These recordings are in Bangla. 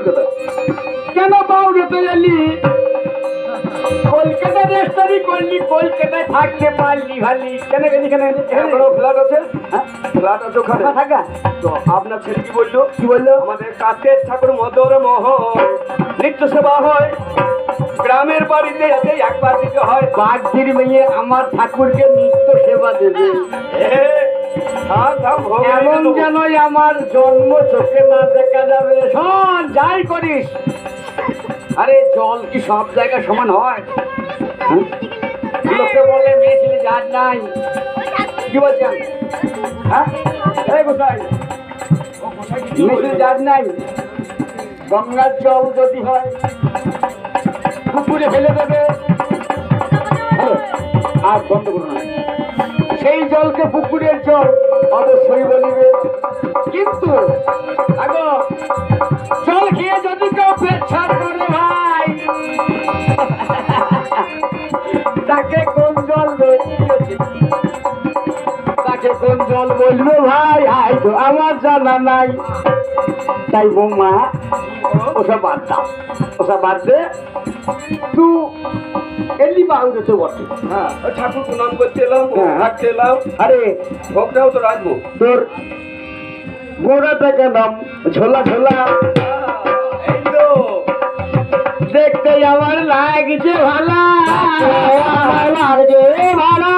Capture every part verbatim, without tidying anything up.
কলকাতা। কেন বাউড়াতে এলি? কলকাতা রেস্টারি করলি, কলকাতায় থাকতে পারলি ভালি, কেন গেলি? কেন ফ্ল্যাট আছে, ফ্ল্যাট আছে ওখানে থাকা। তো আপনার ছেলে কি বললো? কি বললো? আমাদের কাছের ঠাকুর মদর মোহ নিত্য সেবা হয়, গ্রামের বাড়িতে আছে একবার দিতে হয়। বাগদির মেয়ে আমার ঠাকুরকে নিত্য সেবা দেবে, এমন যেন আমার জন্ম চোখে না দেখা যাবে। শোন, যাই করিস, আরে জল কি সব জায়গায় সমান হয়? লোকে বলে মেয়ে ছেলে যার নাই, কি বলছেন? হ্যাঁ, এই গোসাই, মেয়ে ছেলে যার নাই। গঙ্গার জল যদি হয় পুকুরে ফেলে দেবে, আর বন্ধ করো না, সেই জলকে পুকুরের জল অবশ্যই বলিবে। কিন্তু আগো জল খেয়ে যদি কেউ পেচ্ছাপ করে ভাই, তাকে কোন জল বলবে, তাকে কোন জল বলবে ভাই? হাই তো আমার জানা নাই। তাই বৌমা ওসব বাদ দাও, ওসব বাদ দে। তুই এলি বাউরেতে বটে। হ্যাঁ, ঠাকুর প্রণাম করতে এলাম, হ্যাঁ। রাখতে এলাম। আরে ভোগটাও তো রাখবো। তোর গোড়াটা কেন ঝোলা ঝোলা? এই তো দেখতে আমার লাগছে ভালো, আমার লাগছে ভালো।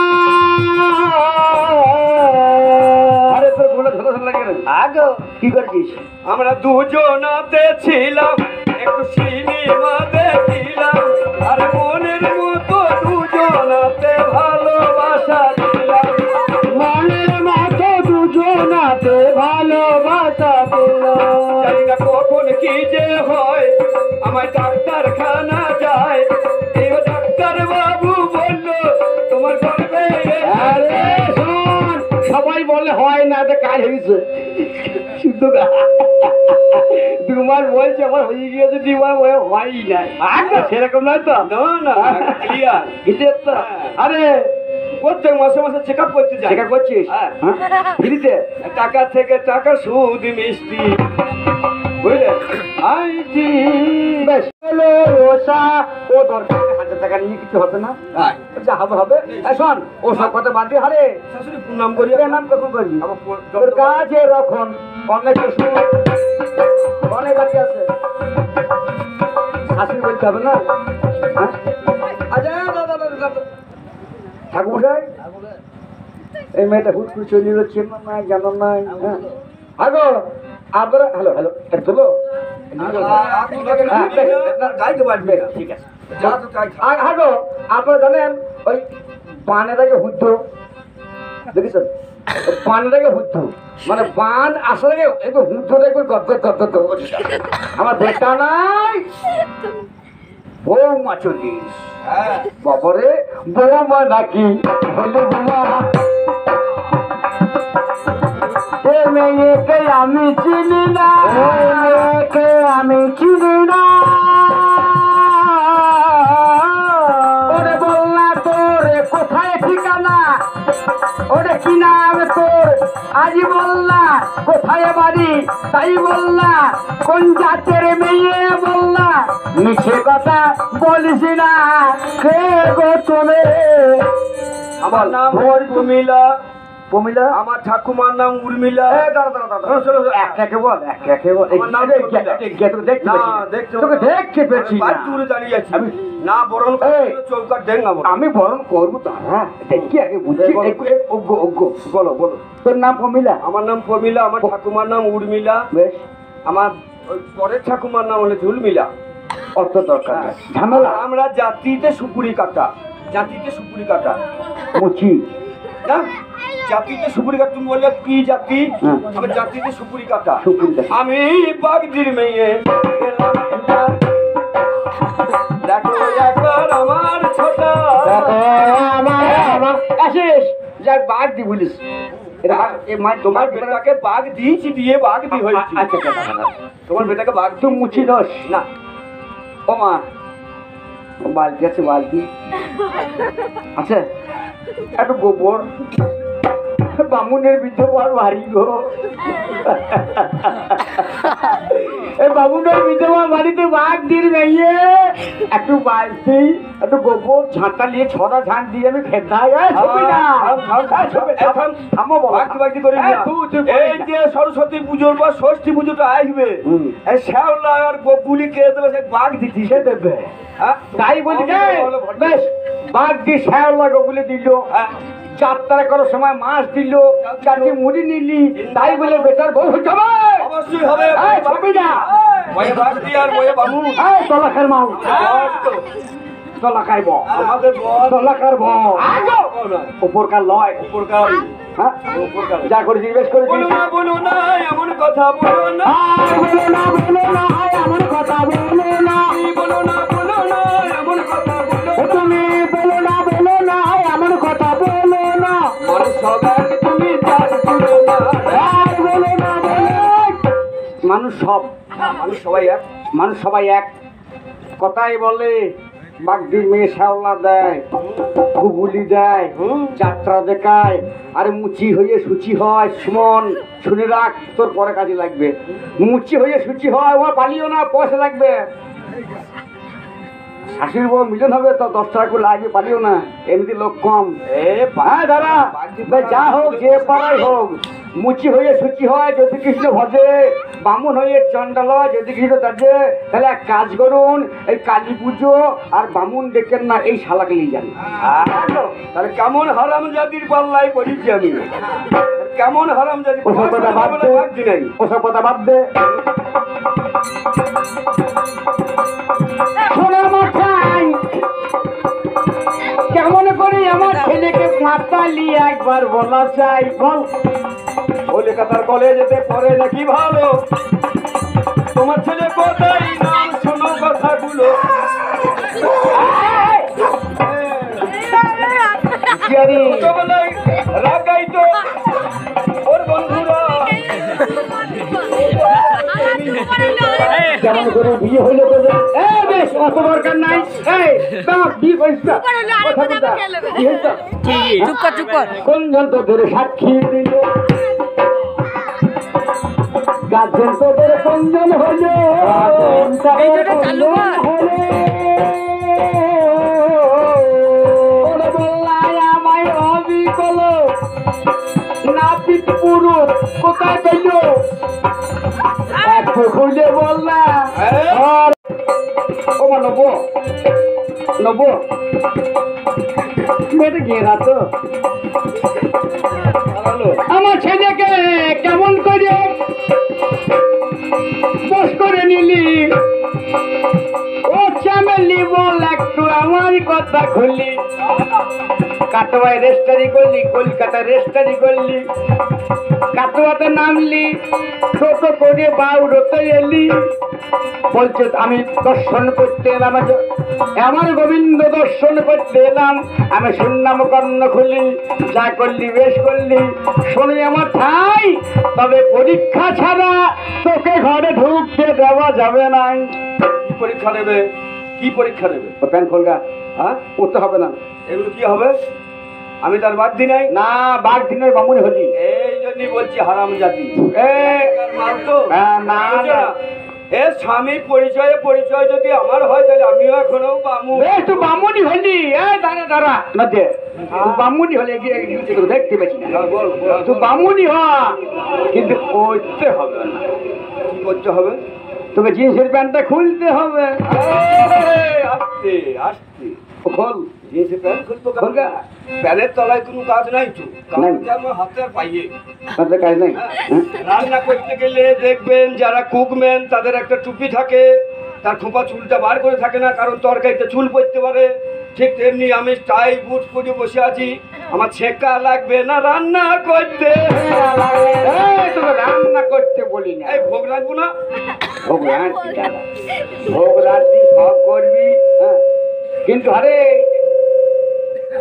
আরে তোর গোড়া ঝোলা ঝোলা কেন? আগো কি করছিস? আমরা দুজনাতে ছিলাম, একটু সিনেমা দেখিলাম, আর মনের মতো দুজনাতে ভালোবাসা দিলাম। মনের মতো দুজনাতে ভালোবাসা দিলাম। জানি না কখন কি যে হয়, আমার ডাক্তারখানা যায়। এই ডাক্তার বাবু বললো তোমার গর্ভে। আরে শোন, সবাই বলে হয় না, এটা কাজ হয়েছে শুধু দু মাস বলছে আমার হয়ে গিয়েছে, দু মাস হয়ই নাই। সেরকম নয় তো, না না ক্লিয়ার। কিসের তো? আরে প্রত্যেক মাসে মাসে চেক আপ করতে যাই। চেক আপ করছিস? হ্যাঁ। ফ্রিতে? টাকা থেকে টাকা, সুদ মিষ্টি, বুঝলেন? আইছি বেশ হলো ওষা, ও দরকার হাজার টাকা নিয়ে কিছু হবে না, যা হবে হবে। এই শোন, ও সব কথা বাদ দিয়ে, হারে শাশুড়ি প্রণাম করি। নাম কখন করবি? তোর কাজে রখন অনেক অনেক বাকি আছে, শাশুড়ি বলতে হবে না। আচ্ছা দাদা দাদা ঠাকুর মশাই, এই মেয়েটা হুট করে চলে যাচ্ছে, নাই জানো নাই। হ্যাঁ আগো আপনারা, হ্যালো হ্যালো, এটা তোলো। গাইতে পারবে না। ঠিক আছে। যা তো তাই খা। আগো আপনারা জানেন ওই বানেটাকে হুদ্ধ দেখেছেন? বানটাকে হুদ্ধ মানে বান আসলে একটু হুদ্ধটা একটু গদ্গদ গদ্গদ করছে। আমার বেটা নাই, বৌমা চল্লিশ। হ্যাঁ, বাবারে বৌমা নাকি হলো বৌমা। এ মেয়েকে আমি চিনি না, মেয়েকে আমি চিনি না। ওরে বল না তোর কোথায় ঠিকানা, ওরে কি নাম তোর আজই বল না, কোথায় বাড়ি তাই বল না, কোন জাতের মেয়ে বল না, মিছে কথা বলিস না। কে গো তুমি? আমার নাম প্রমিলা। প্রমিলা? আমার ঠাকুমার নাম উর্মিলা। একে বল, একে বল। আমার নাম দেখতে পেয়েছি না। দূরে দাঁড়িয়ে আছি না, বরণ চৌকার ডেঙ্গা। আমি বরণ করবো তো, হ্যাঁ দেখি আগে বুঝছি। অজ্ঞ অজ্ঞ বলো বলো, তোর নাম প্রমিলা? আমার নাম প্রমিলা, আমার ঠাকুমার নাম উর্মিলা। বেশ, আমার পরের ঠাকুমার নাম হলে ঝুলমিলা। অত দরকার নেই, ঝামেলা। আমরা জাতিতে সুপুরি কাটা, জাতিতে সুপুরি কাটা মুচি না, জাতিতে সুপুরি কাটা। তুমি বললে কি জাতি? আমার জাতিতে সুপুরি কাটা। আমি বাগদির মেয়ে, দেখো একবার আমার ছোটা, আসিস যাক বাঘ দি বলিস। তোমার বেটাকে বাঘ দিয়েছি, দিয়ে বাঘ দি হয়েছি। আচ্ছা তোমার বেটাকে বাঘ তুই মুচি দোষ না। ও মা, বালতি আছে, বালতি আছে, একটু গোবর, বামুনের বিধবার ভারী গো। এই বাবুটার বিধবা বাড়িতে বাঘ দিয়ে মেয়ে একটু বালতি একটু গোবর ঝাঁটা নিয়ে ছড়া ঝাঁট দিয়ে আমি খেতাই এই যে সরস্বতী পুজোর পর ষষ্ঠী পুজোটা আসবে, হুম। এই শ্যাওলা আর বকুলি কে দেবে, সেই বাঘ দিচ্ছি সে দেবে হ্যাঁ? তাই বলি যে, বেশ বাঘ দিয়ে শ্যাওলা গোগুলি দিল, হ্যাঁ। যাত্রা করার সময় মাছ দিল, চারটি মুড়ি নিলি, তাই বলে বেটার বউ হতে হবে? অবশ্যই হবে। এই, ছবি না। বয়ে বাঘ দিয়ে আর বয়ে বাবু এই তলাখার মাও বস তো। তলা খাইব আমাদের বস তলাকার বউ উপরকার লয় উপরকার হ্যাঁ উপরকার যা করেছি বেশ করেছি বলো না বলো না এমন কথা বলো না, বলো না বলো না এমন কথা বলো না বলো না বলো না এমন কথা বলো না। তুমি বলো না বলো না এমন কথা বলো না মানুষ সবাই তুমি চার বলো না, আর বলো না বলো মানুষ সব মানুষ সবাই এক। মানুষ সবাই এক কথাই বলে বাগদির মেয়ে শ্যাওলা দেয় গুগুলি দেয় যাত্রা দেখায় আরে মুচি হয়ে সুচি হয় সুমন শুনে রাখ তোর পরে কাজে লাগবে মুচি হয়ে সুচি হয় ও পালিও না পয়সা লাগবে শাশুড়ি বউ মিলন হবে তো দশ টাকা করে লাগবে পালিও না এমনি লোক কম এ হ্যাঁ দাদা যা হোক যে পাড়াই হোক মুচি হয়ে সুচি হয় যদি কৃষ্ণ ভজে বামুন হয়ে চন্ডাল হয় যদি কৃষ্ণ তাজে তাহলে এক কাজ করুন এই কালী পুজো আর বামুন দেখেন না এই শালাকে নিয়ে যান তাহলে কেমন হারাম জাতির পাল্লাই পড়েছি আমি, কেমন হারাম জাতি ওসব কথা বাদ দে ভাবছি নাই। ওসব কথা বাদ দে শোনো মাথায় কেমন করে আমার ছেলেকে মাতালি একবার বলা চাই বল কলকাতার কলেজেতে পড়ে নাকি ভালো, তোমার ছেলে কোথায় নাম শোনো কথাগুলো। জিয়ারি ছোটবেলায় রাগাইতো ওর বন্ধুরা, কেমন করে বিয়ে হইলো তোদের এ বেশ অত দরকার নাই এই দাও বিয়ে করিস না কথা বলতা কি হইছে চুপ কর চুপ কর কোন জন তোদের সাক্ষী দিল গাছের তোদের কোনজন হইলো এই দুটো চালু কর। ওরে বললাই আমায় অবিকল নাপিত পুরুষ কোথায় পেল এক খুঁজে বল না আর ও মা নব নব মেয়েটা গেরা তো আমার ছেলেকে কেমন করে বস করে নিলি ও চামেলি বল একটু আমার কথা খুললি কাটোয়ায় রেস্টারি করলি কলকাতা রেস্টারি করলি কাটোয়াতে নামলি ছোট করে বাউরতে এলি বলছে আমি দর্শন করতে এলাম আমার গোবিন্দ দর্শন করতে এলাম আমি শুনলাম কর্ণ খুলি যা করলি বেশ করলি শুনি আমার ঠাই তবে পরীক্ষা ছাড়া তোকে ঘরে ঢুকতে দেওয়া যাবে না কি পরীক্ষা নেবে, কি পরীক্ষা নেবে? প্যান খোলগা হ্যাঁ করতে হবে না এগুলো কি হবে? আমি তার বাদ দি নাই, না বাঘ দিনের বামুনি হলি এই জন্যই বলছি হারাম জাতি এ মাল তো হ্যাঁ, না বুঝছো না না? এ স্বামী পরিচয়ে পরিচয় যদি আমার হয় তাহলে আমিও এখনো বামু। বেশ তুই বামুনি হলি এ দাঁড়া দাঁড়া না দে তুই বামুনি হলে এগিয়ে এগিয়ে তোকে দেখতে পাচ্ছি না হ্যাঁ, বল বল। তুই বামুনি হ কিন্তু করতে হবে না কি করতে হবে? তোকে জিন্সের প্যান্টটা খুলতে হবে এই, আস্তে আস্তে ও খোল জিন্সের প্যান্ট খুলবো কেন? খোলগা প্যানের তলায় কোনো কাজ নাই তো, কাজ নাই। আছে আমার হাতে আর পাইয়ে। তাতে কাজ নেই হ্যাঁ? রান্না করতে গেলে দেখবেন যারা কুকম্যান তাদের একটা টুপি থাকে, তার খোপা চুলটা বার করে থাকে না, কারণ তরকারিতে চুল পড়তে পারে। ঠিক তেমনি আমি টাই বুট পরে বসে আছি, আমার ছেঁকা লাগবে না রান্না করতে। এই, তোকে রান্না করতে বলি না এই ভোগ রাখবো না, ভোগ রাঁধবি দাদা ভোগ রাঁধবি সব করবি হ্যাঁ কিন্তু আরে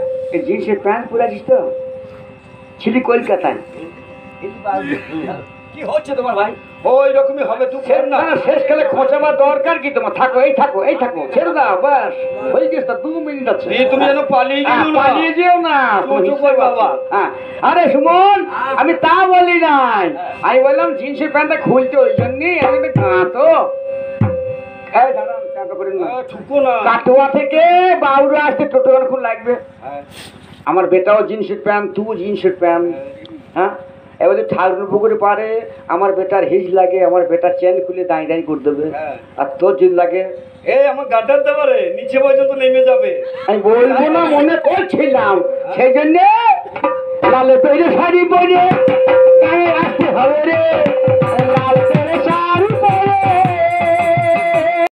এই জিন্সের প্যান্ট পরে আছিস তো ছিলি কলকাতায় কি হচ্ছে তোমার ভাই? ওই রকমই হবে, তুই ছেড় না। না শেষকালে খোঁচাবার দরকার কি তোমার? থাকো এই থাকো এই থাকো, ছেড়ে দাও বাস, হয়ে গেছে তো, দু মিনিট আছে। এই তুমি যেন পালিয়ে হ্যাঁ, গেলো না। পালিয়ে যেও না চুপ চুপ কর বাবা। হ্যাঁ, আরে সুমন, আমি তা বলি নাই, আমি বললাম জিন্সের প্যান্টটা খুলতে, ওই জন্যই আমি তো এই দাঁড়ান, কাটো করে নিন। আহ, ঠুকো না। কাটোয়া থেকে বাউরা আসতে টোটো খুব লাগবে। হ্যাঁ, আমার বেটাও জিন্সের প্যান্ট, তুই জিন্সের প্যান্ট, হ্যাঁ এবার যদি ঠাকুর পুকুরে পারে, আমার বেটার হিজ লাগে, আমার বেটার চেন খুলে দাঁড়িয়ে দাঁড়িয়ে করে দেবে, হ্যাঁ। আর তোর যদি লাগে এই আমার গাড্ডার দেবারে নিচে পর্যন্ত নেমে যাবে। আমি বলবো না মনে করছিলাম, সেই জন্য লালে তৈরি শাড়ি পরে গায়ে আসতে হবে রে।